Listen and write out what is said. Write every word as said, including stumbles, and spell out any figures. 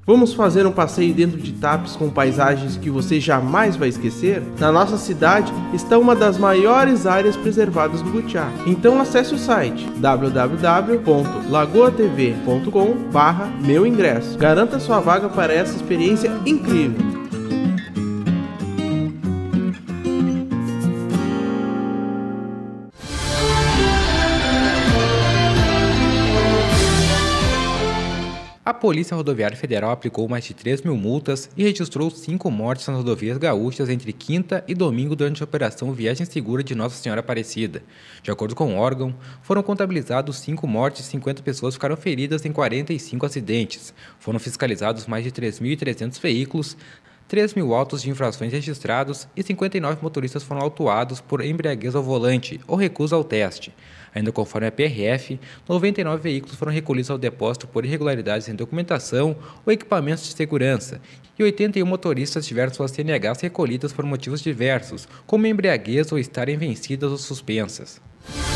Vamos fazer um passeio dentro de Tapes com paisagens que você jamais vai esquecer? Na nossa cidade está uma das maiores áreas preservadas do Butiá. Então acesse o site w w w ponto lagoa t v ponto com barra meu ingresso. Garanta sua vaga para essa experiência incrível. A Polícia Rodoviária Federal aplicou mais de três mil multas e registrou cinco mortes nas rodovias gaúchas entre quinta e domingo durante a Operação Viagem Segura de Nossa Senhora Aparecida. De acordo com o órgão, foram contabilizados cinco mortes e cinquenta pessoas ficaram feridas em quarenta e cinco acidentes. Foram fiscalizados mais de três mil e trezentos veículos, três mil autos de infrações registrados e cinquenta e nove motoristas foram autuados por embriaguez ao volante ou recusa ao teste. Ainda conforme a P R F, noventa e nove veículos foram recolhidos ao depósito por irregularidades em documentação ou equipamentos de segurança e oitenta e um motoristas tiveram suas C N Hs recolhidas por motivos diversos, como embriaguez ou estarem vencidas ou suspensas.